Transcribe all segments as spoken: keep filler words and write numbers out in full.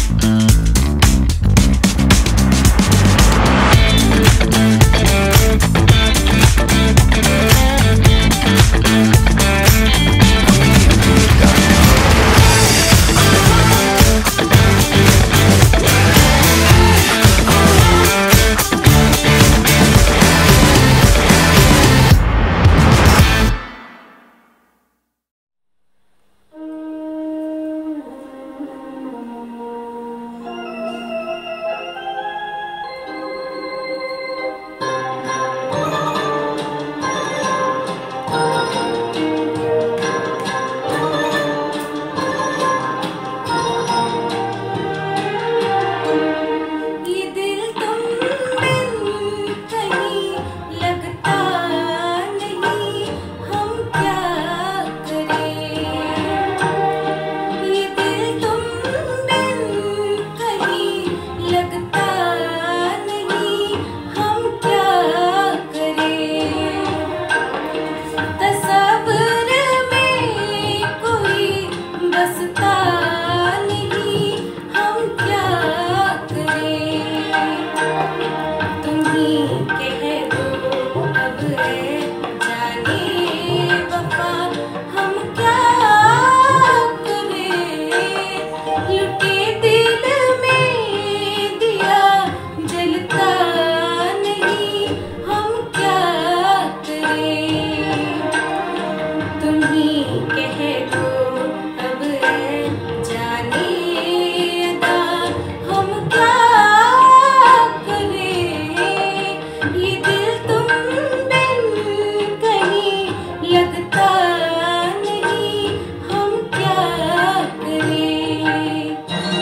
लगता नहीं हम क्या करें।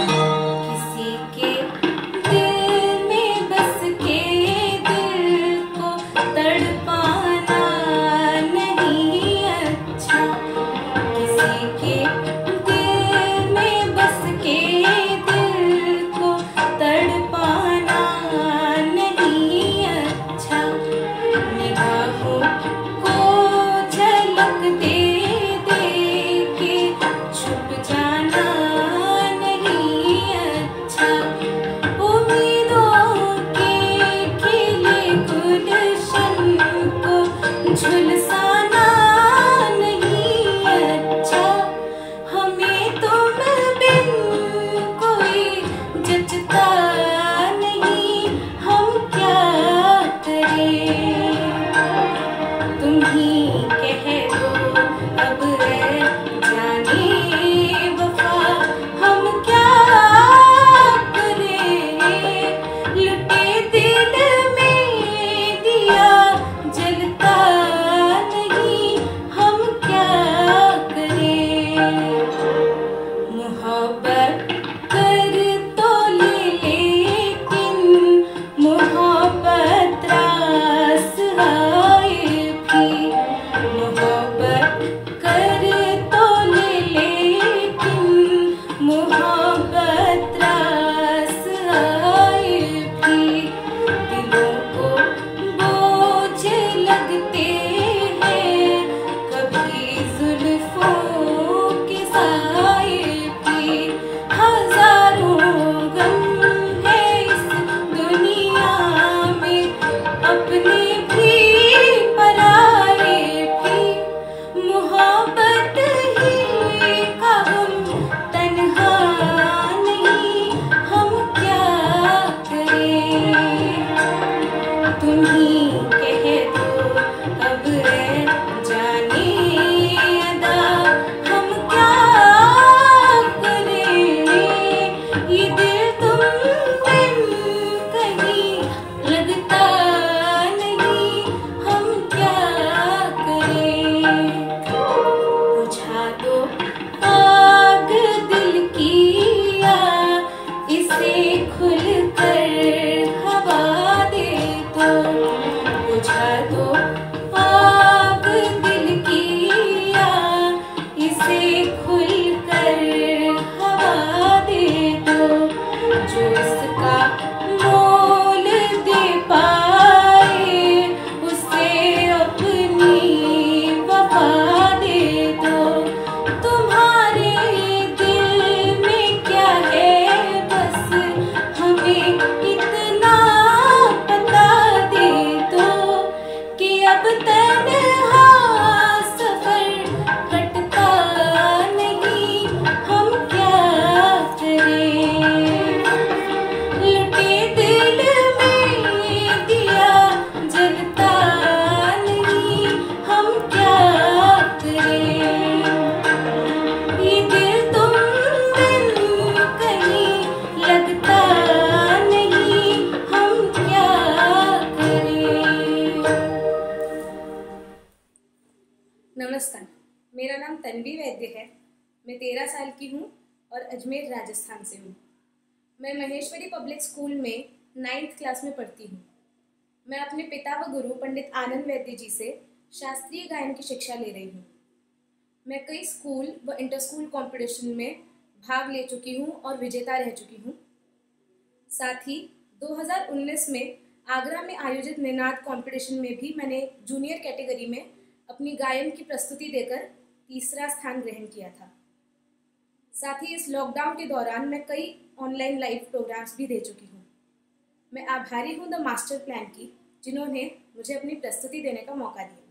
मैं तेरह साल की हूँ और अजमेर राजस्थान से हूँ। मैं महेश्वरी पब्लिक स्कूल में नाइन्थ क्लास में पढ़ती हूँ। मैं अपने पिता व गुरु पंडित आनंद वैद्य जी से शास्त्रीय गायन की शिक्षा ले रही हूँ। मैं कई स्कूल व इंटर स्कूल कॉम्पिटिशन में भाग ले चुकी हूँ और विजेता रह चुकी हूँ। साथ ही दो हज़ार उन्नीस में आगरा में आयोजित निनाद कंपटीशन में भी मैंने जूनियर कैटेगरी में अपनी गायन की प्रस्तुति देकर तीसरा स्थान ग्रहण किया था। साथ ही इस लॉकडाउन के दौरान मैं कई ऑनलाइन लाइव प्रोग्राम्स भी दे चुकी हूँ। मैं आभारी हूँ द मास्टर प्लान की, जिन्होंने मुझे अपनी प्रस्तुति देने का मौका दिया।